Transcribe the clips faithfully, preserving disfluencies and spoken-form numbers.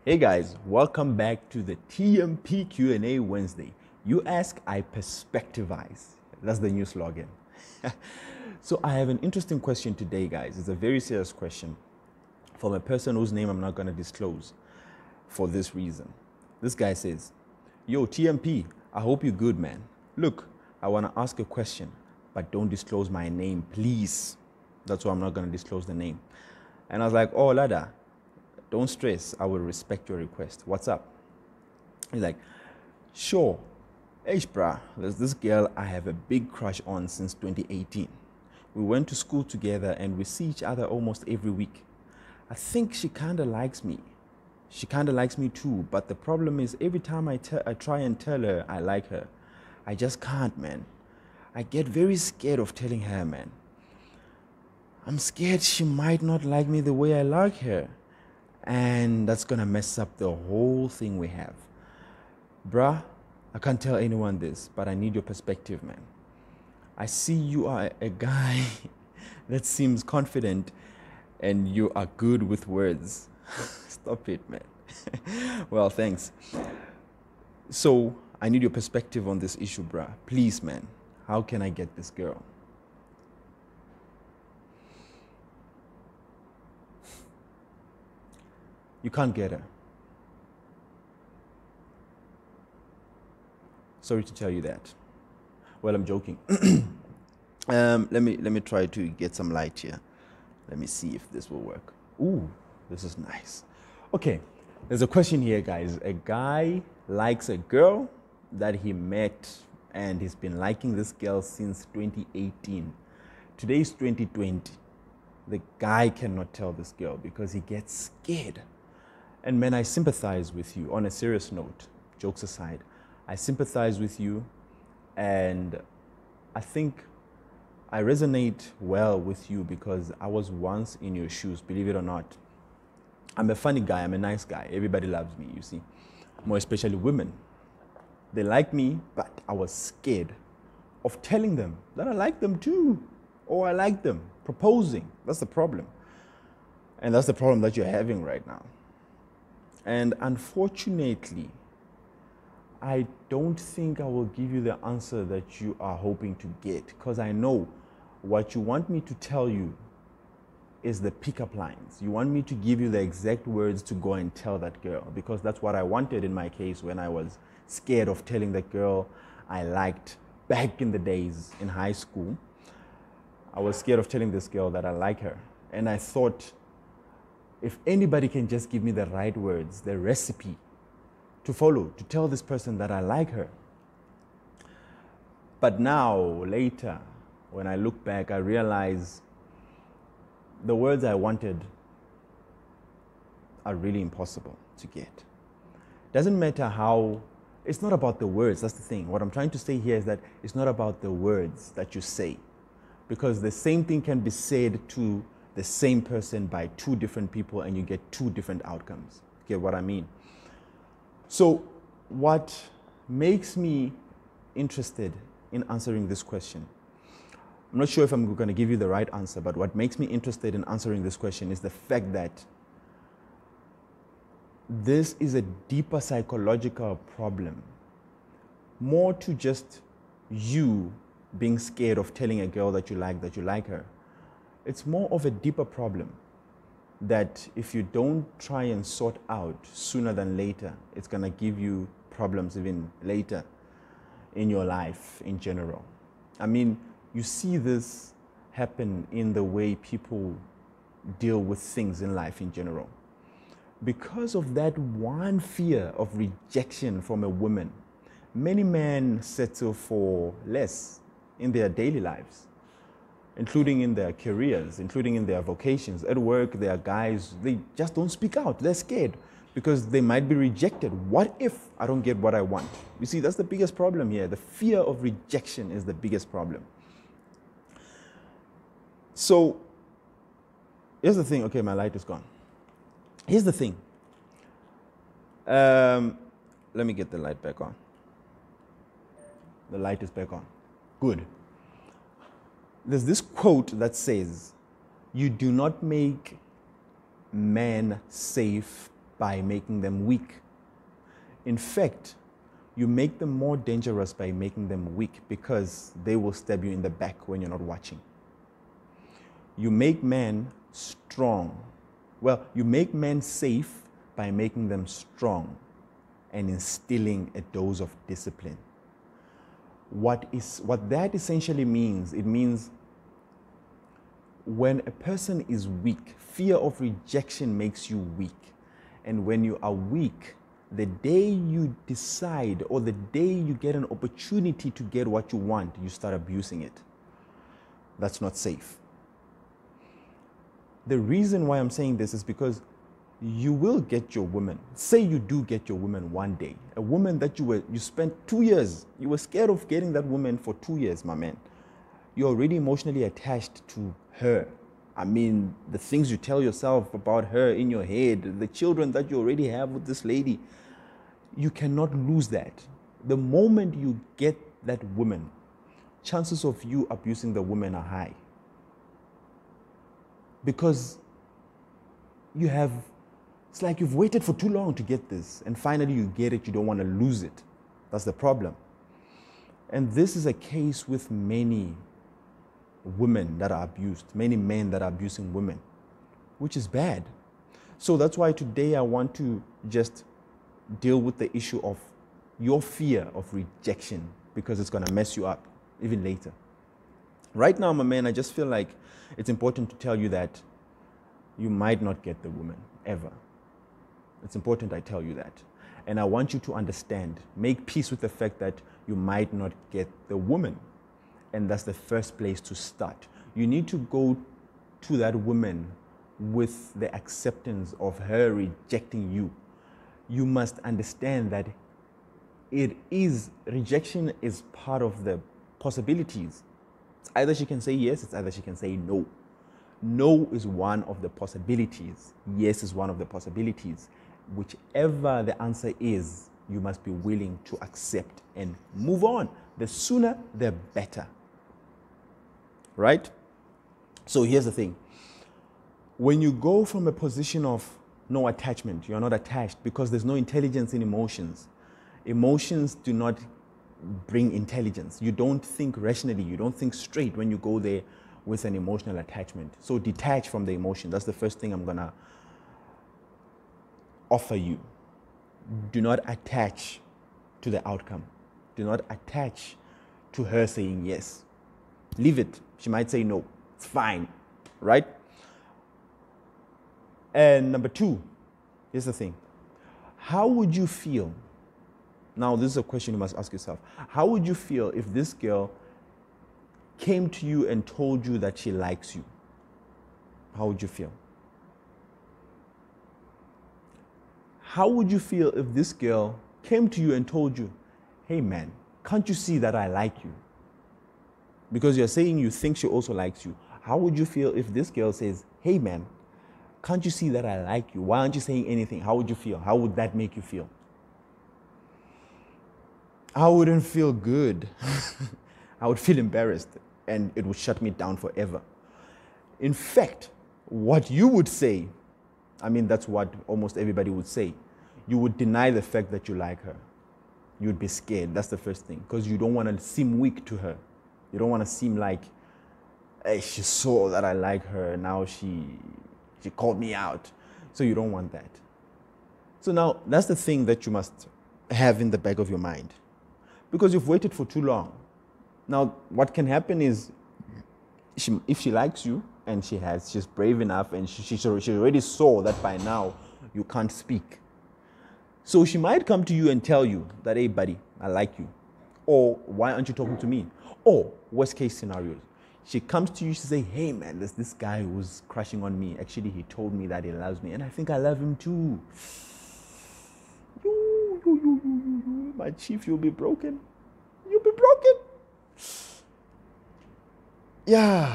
Hey guys, welcome back to the T M P Q and A Wednesday. You ask, I perspectivize. That's the new slogan. So I have an interesting question today, guys. It's a very serious question from a person whose name I'm not going to disclose for this reason. This guy says, yo, T M P, I hope you're good, man. Look, I want to ask a question, but don't disclose my name, please. That's why I'm not going to disclose the name. And I was like, oh, Lada, don't stress. I will respect your request. What's up? He's like, sure. Hey, bruh, there's this girl I have a big crush on since twenty eighteen. We went to school together and we see each other almost every week. I think she kind of likes me. She kind of likes me too, but the problem is every time I, te- I try and tell her I like her, I just can't, man. I get very scared of telling her, man. I'm scared she might not like me the way I like her. And that's gonna mess up the whole thing we have. Bruh, I can't tell anyone this, but I need your perspective, man. I see you are a guy that seems confident and you are good with words. Stop it, man. Well, thanks. So, I need your perspective on this issue, bruh. Please, man. How can I get this girl? You can't get her. Sorry to tell you that. Well, I'm joking. um, let me let me try to get some light here. Let me see if this will work. Ooh, this is nice. Okay, there's a question here, guys. A guy likes a girl that he met, and he's been liking this girl since twenty eighteen. Today is twenty twenty. The guy cannot tell this girl because he gets scared. And man, I sympathize with you. On a serious note, jokes aside, I sympathize with you, and I think I resonate well with you because I was once in your shoes, believe it or not. I'm a funny guy, I'm a nice guy. Everybody loves me, you see. More especially women. They like me, but I was scared of telling them that I like them too, or I like them, proposing. That's the problem. And that's the problem that you're having right now. And unfortunately, I don't think I will give you the answer that you are hoping to get, because I know what you want me to tell you is the pickup lines. You want me to give you the exact words to go and tell that girl, because that's what I wanted in my case when I was scared of telling that girl I liked back in the days in high school. I was scared of telling this girl that I like her. And I thought, if anybody can just give me the right words, the recipe to follow, to tell this person that I like her. But now, later, when I look back, I realize the words I wanted are really impossible to get. Doesn't matter how, it's not about the words, that's the thing. What I'm trying to say here is that it's not about the words that you say, because the same thing can be said to the same person by two different people and you get two different outcomes. Get what I mean? So what makes me interested in answering this question, I'm not sure if I'm going to give you the right answer, but what makes me interested in answering this question is the fact that this is a deeper psychological problem, more to just you being scared of telling a girl that you like that you like her. It's more of a deeper problem that if you don't try and sort out sooner than later, it's going to give you problems even later in your life in general. I mean, you see this happen in the way people deal with things in life in general. Because of that one fear of rejection from a woman, many men settle for less in their daily lives, including in their careers, including in their vocations. At work, there are guys, they just don't speak out. They're scared because they might be rejected. What if I don't get what I want? You see, that's the biggest problem here. The fear of rejection is the biggest problem. So, here's the thing. Okay, my light is gone. Here's the thing. Um, let me get the light back on. The light is back on. Good. There's this quote that says, you do not make man safe by making them weak. In fact, you make them more dangerous by making them weak because they will stab you in the back when you're not watching. You make men strong. Well, you make men safe by making them strong and instilling a dose of discipline. What is, what that essentially means, it means when a person is weak, fear of rejection makes you weak. And when you are weak, the day you decide or the day you get an opportunity to get what you want, you start abusing it. That's not safe. The reason why I'm saying this is because you will get your woman. Say you do get your woman one day. A woman that you were you spent two years, you were scared of getting that woman for two years, my man. You're already emotionally attached to her. I mean, the things you tell yourself about her in your head, the children that you already have with this lady, you cannot lose that. The moment you get that woman, chances of you abusing the woman are high. Because you have, it's like you've waited for too long to get this, and finally you get it, you don't want to lose it. That's the problem. And this is a case with many women that are abused, many men that are abusing women, which is bad. So that's why today I want to just deal with the issue of your fear of rejection, because it's going to mess you up even later. Right now, my man, I just feel like it's important to tell you that you might not get the woman, ever. It's important I tell you that. And I want you to understand, make peace with the fact that you might not get the woman. And that's the first place to start. You need to go to that woman with the acceptance of her rejecting you. You must understand that it is, rejection is part of the possibilities. It's either she can say yes, it's either she can say no. No is one of the possibilities. Yes is one of the possibilities. Whichever the answer is, you must be willing to accept and move on. The sooner, the better. Right? So here's the thing. When you go from a position of no attachment, you're not attached because there's no intelligence in emotions. Emotions do not bring intelligence. You don't think rationally. You don't think straight when you go there with an emotional attachment. So detach from the emotion. That's the first thing I'm going to offer you. Do not attach to the outcome. Do not attach to her saying yes. Leave it. She might say no. It's fine. Right? And number two, here's the thing. How would you feel? Now, this is a question you must ask yourself. How would you feel if this girl came to you and told you that she likes you? How would you feel? How would you feel if this girl came to you and told you, hey man, can't you see that I like you? Because you're saying you think she also likes you. How would you feel if this girl says, hey man, can't you see that I like you? Why aren't you saying anything? How would you feel? How would that make you feel? I wouldn't feel good. I would feel embarrassed and it would shut me down forever. In fact, what you would say, I mean, that's what almost everybody would say. You would deny the fact that you like her. You'd be scared. That's the first thing. Because you don't want to seem weak to her. You don't want to seem like, hey, she saw that I like her. Now she, she called me out. So you don't want that. So now that's the thing that you must have in the back of your mind. Because you've waited for too long. Now, what can happen is, she, if she likes you, and she has, she's brave enough, and she, she, she already saw that by now you can't speak. So she might come to you and tell you that, hey, buddy, I like you. Or, why aren't you talking to me? Or, worst case scenarios, she comes to you, she says, hey, man, there's this guy who's crushing on me. Actually, he told me that he loves me, and I think I love him too. You, you, you, you, you, you. My chief, you'll be broken. You'll be broken. Yeah.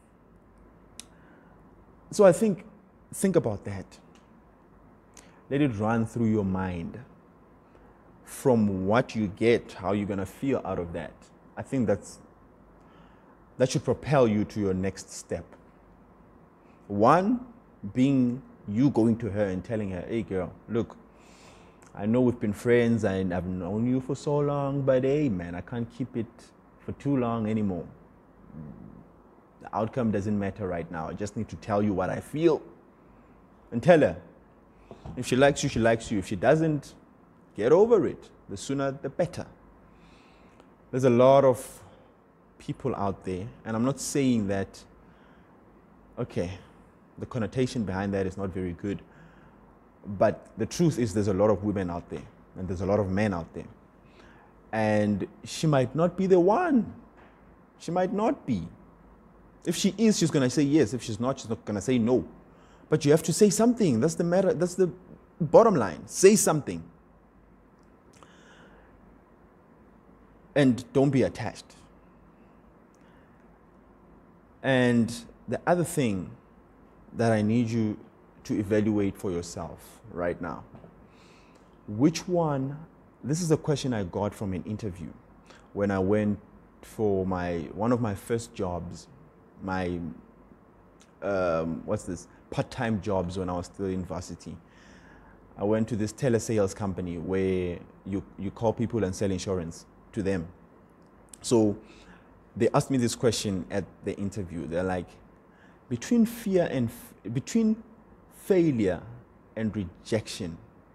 So I think, think about that. Let it run through your mind. From what you get, how you're going to feel out of that. I think that's, that should propel you to your next step. One, being you going to her and telling her, hey girl, look, I know we've been friends and I've known you for so long, but hey man, I can't keep it for too long anymore. The outcome doesn't matter right now. I just need to tell you what I feel. And tell her. If she likes you, she likes you. If she doesn't, get over it. The sooner, the better. There's a lot of people out there, and I'm not saying that, okay, the connotation behind that is not very good, but the truth is there's a lot of women out there, and there's a lot of men out there. And she might not be the one. She might not be. If she is, she's going to say yes. If she's not, she's not going to say no. But you have to say something. That's the matter. That's the bottom line. Say something. And don't be attached. And the other thing that I need you to evaluate for yourself right now, which one, this is a question I got from an interview when I went for my, one of my first jobs, my, um, what's this, part-time jobs when I was still in varsity. I went to this telesales company where you, you call people and sell insurance to them. So they asked me this question at the interview. They're like, between fear and, between failure and rejection,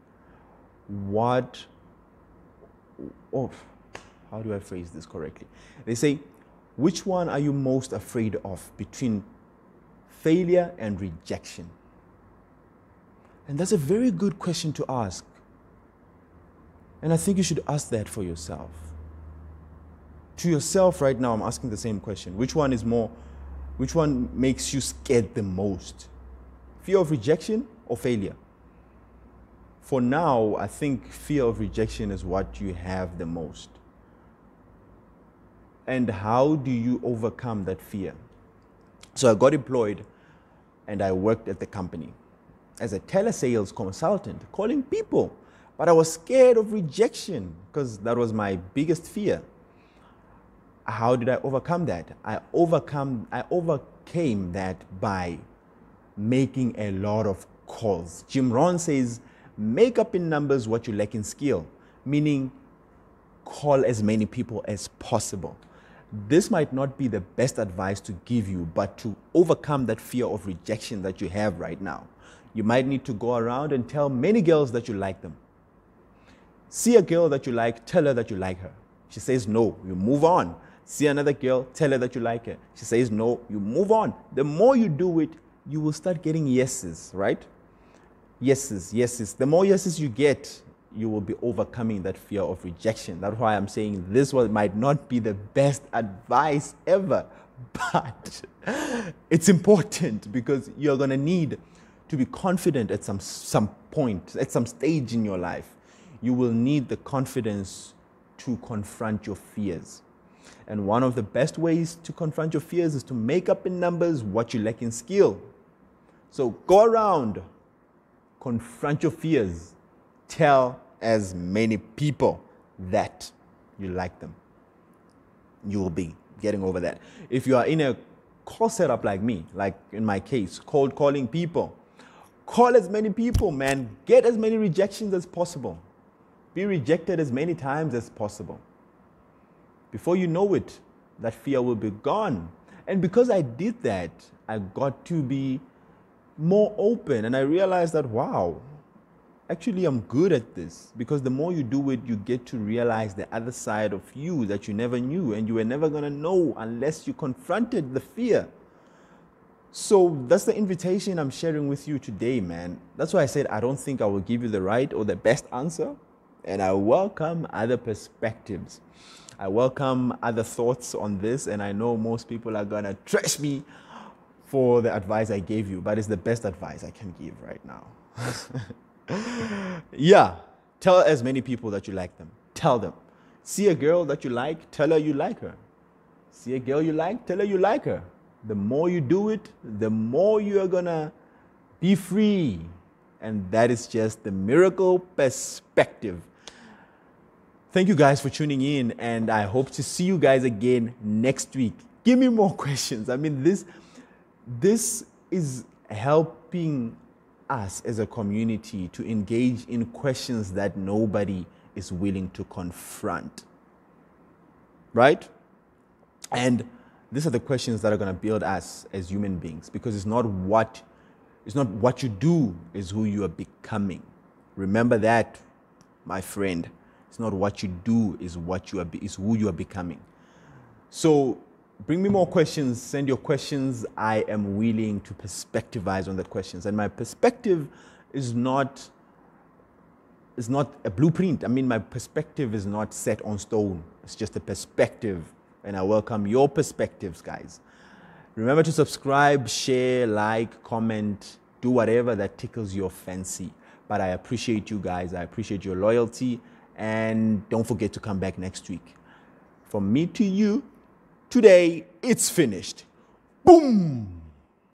what, oh, how do I phrase this correctly? They say, which one are you most afraid of between failure and rejection? And that's a very good question to ask. And I think you should ask that for yourself. To yourself right now, I'm asking the same question. Which one is more, which one makes you scared the most? Fear of rejection or failure? For now, I think fear of rejection is what you have the most. And how do you overcome that fear? So I got employed and I worked at the company as a telesales consultant, calling people. But I was scared of rejection because that was my biggest fear. How did I overcome that? I overcome, I overcame that by making a lot of calls. Jim Rohn says, make up in numbers what you lack in skill, meaning call as many people as possible. This might not be the best advice to give you, but to overcome that fear of rejection that you have right now, you might need to go around and tell many girls that you like them. See a girl that you like, tell her that you like her. She says no, you move on. See another girl, tell her that you like her. She says no, you move on. The more you do it, you will start getting yeses, right? Yeses, yeses. The more yeses you get, you will be overcoming that fear of rejection. That's why I'm saying this one might not be the best advice ever, but it's important because you're going to need to be confident at some, some point, at some stage in your life. You will need the confidence to confront your fears. And one of the best ways to confront your fears is to make up in numbers what you lack in skill. So go around, confront your fears, tell as many people that you like them. You will be getting over that. If you are in a call setup like me, like in my case, cold calling people, call as many people, man. Get as many rejections as possible. Be rejected as many times as possible. Before you know it, that fear will be gone. And because I did that, I got to be more open. And I realized that, wow, actually I'm good at this. Because the more you do it, you get to realize the other side of you that you never knew. And you were never going to know unless you confronted the fear. So that's the invitation I'm sharing with you today, man. That's why I said I don't think I will give you the right or the best answer. And I welcome other perspectives. I welcome other thoughts on this, and I know most people are going to trash me for the advice I gave you, but it's the best advice I can give right now. Yeah, tell as many people that you like them. Tell them. See a girl that you like, tell her you like her. See a girl you like, tell her you like her. The more you do it, the more you are going to be free. And that is just the miracle perspective. Thank you guys for tuning in, and I hope to see you guys again next week. Give me more questions. I mean, this, this is helping us as a community to engage in questions that nobody is willing to confront. Right? And these are the questions that are going to build us as human beings, because it's not what it's not what you do, is who you are becoming. Remember that, my friend. It's not what you do, is what you are is who you are becoming. So bring me more questions, send your questions. I am willing to perspectivize on the questions. And my perspective is not is not a blueprint. I mean, my perspective is not set on stone. It's just a perspective. And I welcome your perspectives, guys. Remember to subscribe, share, like, comment, do whatever that tickles your fancy. But I appreciate you guys. I appreciate your loyalty. And don't forget to come back next week. From me to you, today, it's finished. Boom!